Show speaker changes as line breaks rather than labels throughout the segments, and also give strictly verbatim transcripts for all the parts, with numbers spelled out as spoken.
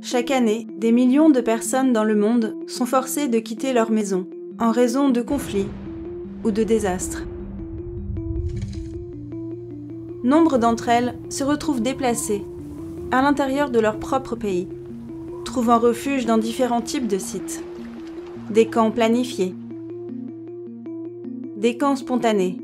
Chaque année, des millions de personnes dans le monde sont forcées de quitter leur maison en raison de conflits ou de désastres. Nombre d'entre elles se retrouvent déplacées à l'intérieur de leur propre pays, trouvant refuge dans différents types de sites. Des camps planifiés, des camps spontanés,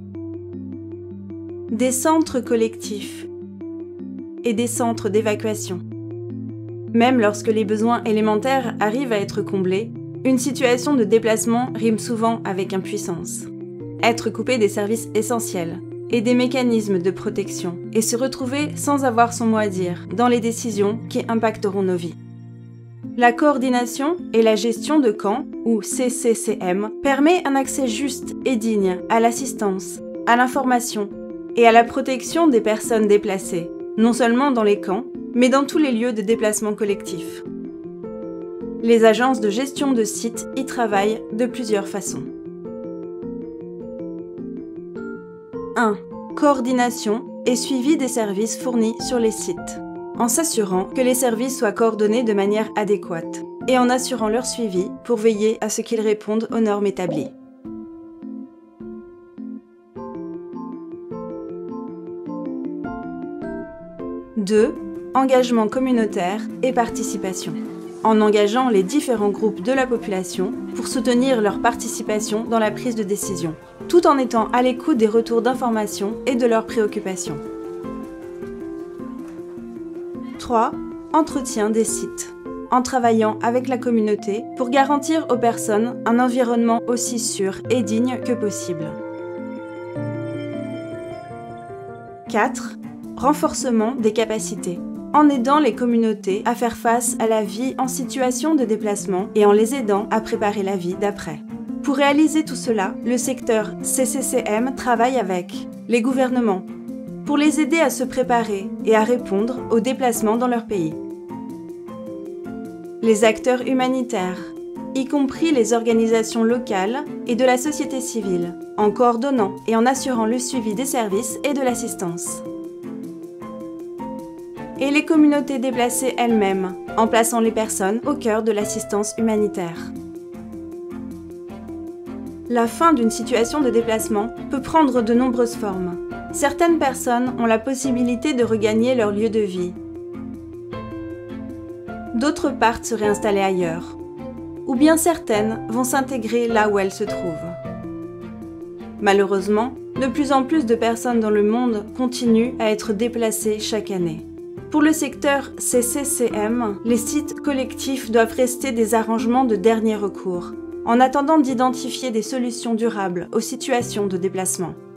des centres collectifs et des centres d'évacuation. Même lorsque les besoins élémentaires arrivent à être comblés, une situation de déplacement rime souvent avec impuissance. Être coupé des services essentiels et des mécanismes de protection et se retrouver sans avoir son mot à dire dans les décisions qui impacteront nos vies. La coordination et la gestion de camps, ou C C C M, permet un accès juste et digne à l'assistance, à l'information et à la protection des personnes déplacées, non seulement dans les camps, mais dans tous les lieux de déplacement collectif. Les agences de gestion de sites y travaillent de plusieurs façons. un. Coordination et suivi des services fournis sur les sites, en s'assurant que les services soient coordonnés de manière adéquate et en assurant leur suivi pour veiller à ce qu'ils répondent aux normes établies. deux. Engagement communautaire et participation, en engageant les différents groupes de la population pour soutenir leur participation dans la prise de décision, tout en étant à l'écoute des retours d'informations et de leurs préoccupations. trois. Entretien des sites, en travaillant avec la communauté pour garantir aux personnes un environnement aussi sûr et digne que possible. quatre. Renforcement des capacités, en aidant les communautés à faire face à la vie en situation de déplacement et en les aidant à préparer la vie d'après. Pour réaliser tout cela, le secteur C C C M travaille avec les gouvernements pour les aider à se préparer et à répondre aux déplacements dans leur pays. Les acteurs humanitaires, y compris les organisations locales et de la société civile, en coordonnant et en assurant le suivi des services et de l'assistance. Et les communautés déplacées elles-mêmes, en plaçant les personnes au cœur de l'assistance humanitaire. La fin d'une situation de déplacement peut prendre de nombreuses formes. Certaines personnes ont la possibilité de regagner leur lieu de vie. D'autres partent se réinstaller ailleurs. Ou bien certaines vont s'intégrer là où elles se trouvent. Malheureusement, de plus en plus de personnes dans le monde continuent à être déplacées chaque année. Pour le secteur C C C M, les sites collectifs doivent rester des arrangements de dernier recours, en attendant d'identifier des solutions durables aux situations de déplacement.